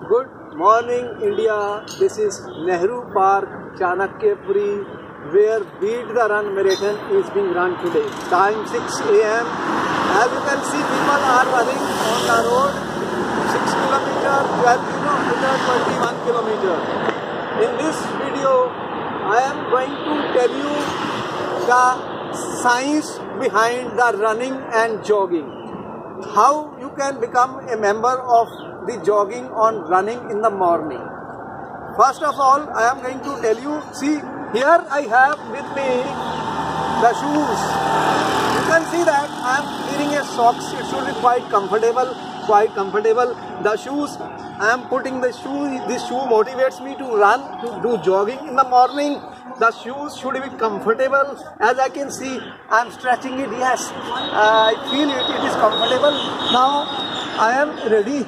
Good morning, India. This is Nehru Park, Chanakyapuri, where Beat the Run marathon is being run today. Time 6 a.m. As you can see, people are running on the road. 6 kilometer, 12 kilometer, 21 kilometer. In this video, I am going to tell you the science behind the running and jogging. How you can become a member of the jogging or running in the morning. First of all, I am going to tell you, see, here I have with me the shoes. You can see that I am wearing a socks. It should be quite comfortable. The shoes, I am putting the shoe. This shoe motivates me to run, to do jogging in the morning. The shoes should be comfortable. As I can see, I am stretching it. Yes, I feel it is comfortable. Now I am ready.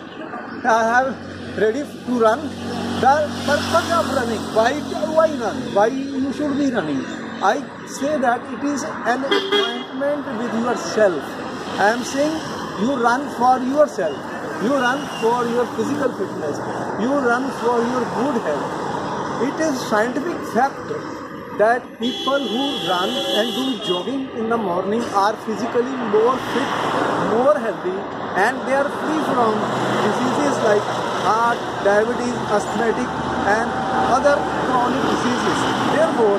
I am ready to run. The purpose of running. Why run? Why you should be running? I say that it is an appointment with yourself. I am saying you run for yourself. You run for your physical fitness. You run for your good health. It is scientific fact that people who run and do jogging in the morning are physically more fit, more healthy, and they are free from diseases like heart, diabetes, asthmatic, and other chronic diseases. Therefore,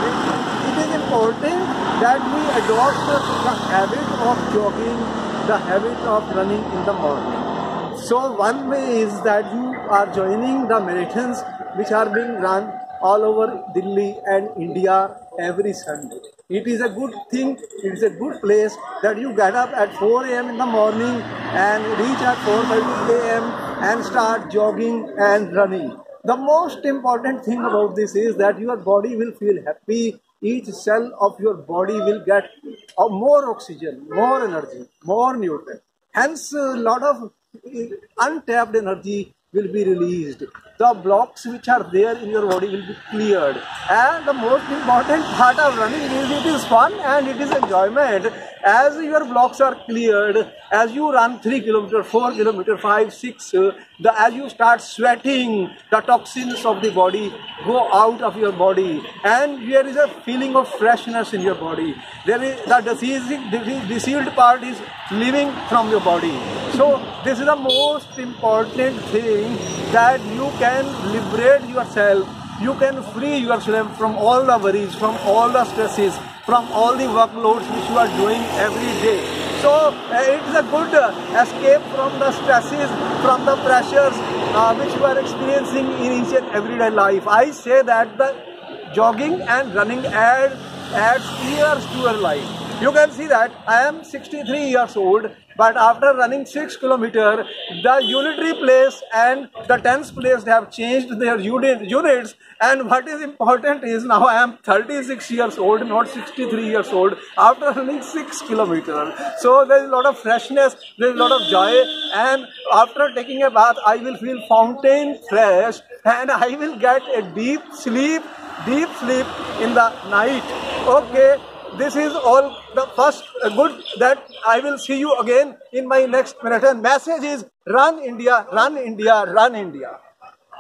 it is important that we adopt the habit of jogging, the habit of running in the morning. So one way is that you are joining the marathons which are being run all over Delhi and India every Sunday. It is a good thing, it is a good place that you get up at 4 a.m. in the morning and reach at 4:30 a.m. and start jogging and running. The most important thing about this is that your body will feel happy. Each cell of your body will get more oxygen, more energy, more nutrients. Hence, a lot of untapped energy will be released. The blocks which are there in your body will be cleared. And the most important part of running is it is fun and it is enjoyment. As your blocks are cleared, as you run 3 kilometers, 4 kilometers, 5, 6, as you start sweating, the toxins of the body go out of your body, and there is a feeling of freshness in your body. There is the diseased part is leaving from your body. So this is the most important thing, that you can liberate yourself. You can free yourself from all the worries, from all the stresses, from all the workloads which you are doing every day. So it is a good escape from the stresses, from the pressures which you are experiencing in each and everyday life. I say that the jogging and running adds years to your life. You can see that I am 63 years old, but after running 6 kilometers, the unitary place and the tens place have changed their units. And what is important is now I am 36 years old, not 63 years old, after running 6 kilometers. So there is a lot of freshness, there is a lot of joy, and after taking a bath, I will feel fountain fresh, and I will get a deep sleep in the night. Okay. This is all the first good that I will see you again in my next marathon. Message is run India, run India, run India.